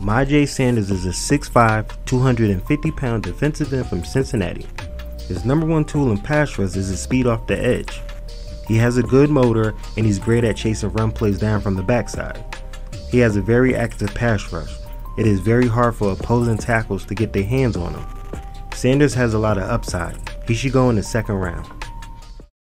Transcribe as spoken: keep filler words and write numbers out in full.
Myjai Sanders is a six five, two hundred fifty pound defensive end from Cincinnati. His number one tool in pass rush is his speed off the edge. He has a good motor and he's great at chasing run plays down from the backside. He has a very active pass rush. It is very hard for opposing tackles to get their hands on him. Sanders has a lot of upside. He should go in the second round.